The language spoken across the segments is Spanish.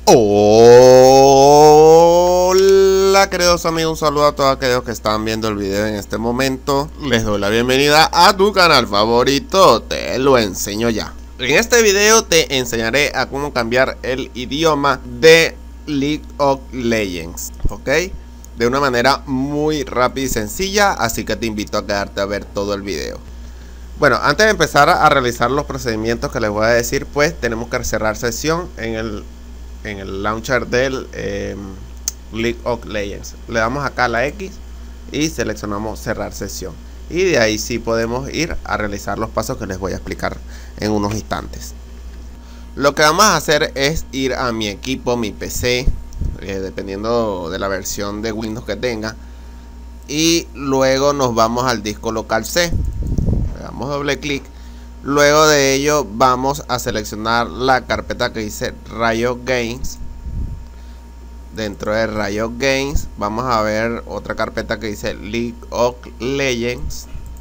Hola queridos amigos, un saludo a todos aquellos que están viendo el video en este momento. Les doy la bienvenida a tu canal favorito, te lo enseño ya. En este video te enseñaré a cómo cambiar el idioma de League of Legends, ¿ok? De una manera muy rápida y sencilla, así que te invito a quedarte a ver todo el video. Bueno, antes de empezar a realizar los procedimientos que les voy a decir, pues tenemos que cerrar sesión en el launcher del League of Legends. Le damos acá a la X y seleccionamos cerrar sesión, y de ahí sí podemos ir a realizar los pasos que les voy a explicar en unos instantes. Lo que vamos a hacer es ir a mi equipo, mi PC, dependiendo de la versión de Windows que tenga, y luego nos vamos al disco local C, le damos doble clic. Luego de ello vamos a seleccionar la carpeta que dice Riot Games. Dentro de Riot Games vamos a ver otra carpeta que dice League of Legends.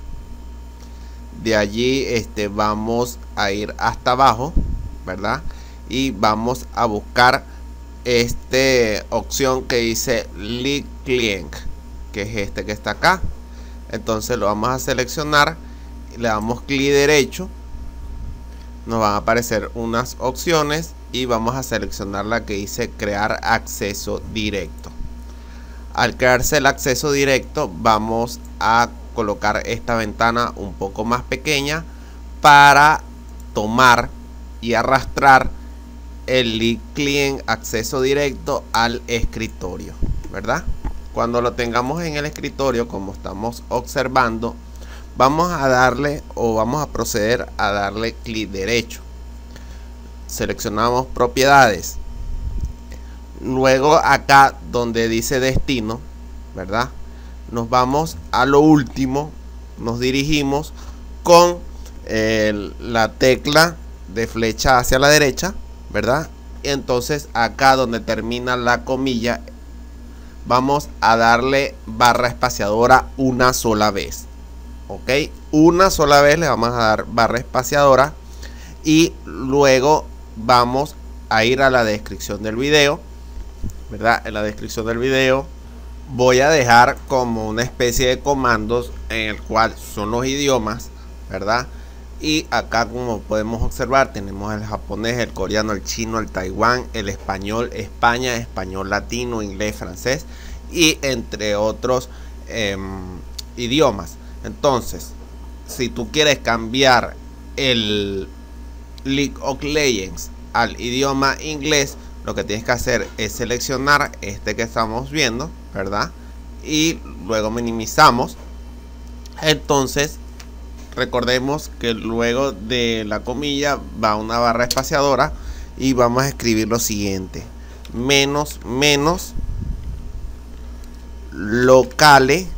De allí vamos a ir hasta abajo, ¿verdad? Y vamos a buscar esta opción que dice League Client, que es este que está acá. Entonces lo vamos a seleccionar, le damos clic derecho, nos van a aparecer unas opciones y vamos a seleccionar la que dice crear acceso directo. Al crearse el acceso directo vamos a colocar esta ventana un poco más pequeña para tomar y arrastrar el League Client acceso directo al escritorio, ¿verdad? Cuando lo tengamos en el escritorio, como estamos observando, vamos a darle o vamos a proceder a darle clic derecho. Seleccionamos propiedades. Luego acá donde dice destino, ¿verdad? Nos vamos a lo último, nos dirigimos con la tecla de flecha hacia la derecha, ¿verdad? Y entonces acá donde termina la comilla vamos a darle barra espaciadora una sola vez. Ok, una sola vez le vamos a dar barra espaciadora, y luego vamos a ir a la descripción del video, ¿verdad? En la descripción del video voy a dejar como una especie de comandos en el cual son los idiomas, ¿verdad? Y acá, como podemos observar, tenemos el japonés, el coreano, el chino, el taiwán, el español, España, español latino, inglés, francés y entre otros idiomas. Entonces, si tú quieres cambiar el League of Legends al idioma inglés, lo que tienes que hacer es seleccionar este que estamos viendo, ¿verdad? Y luego minimizamos. Entonces, recordemos que luego de la comilla va una barra espaciadora y vamos a escribir lo siguiente: menos locale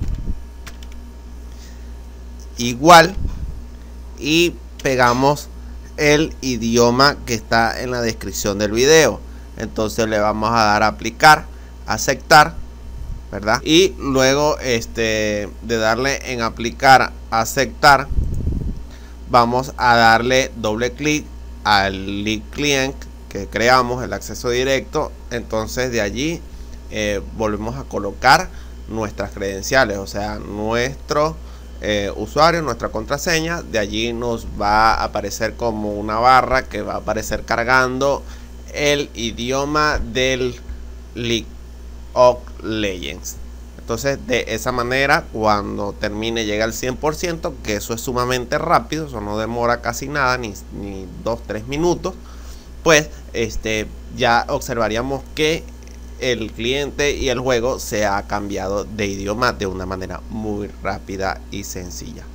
igual, y pegamos el idioma que está en la descripción del video. Entonces le vamos a dar a aplicar, aceptar, ¿verdad? Y luego de darle en aplicar, aceptar, vamos a darle doble clic al League Client que creamos, el acceso directo. Entonces de allí volvemos a colocar nuestras credenciales, o sea, nuestro usuario, nuestra contraseña. De allí nos va a aparecer como una barra que va a aparecer cargando el idioma del League of Legends. Entonces de esa manera, cuando termine, llega al 100%, que eso es sumamente rápido, eso no demora casi nada, ni 2-3 minutos, pues ya observaríamos que el cliente y el juego se ha cambiado de idioma de una manera muy rápida y sencilla.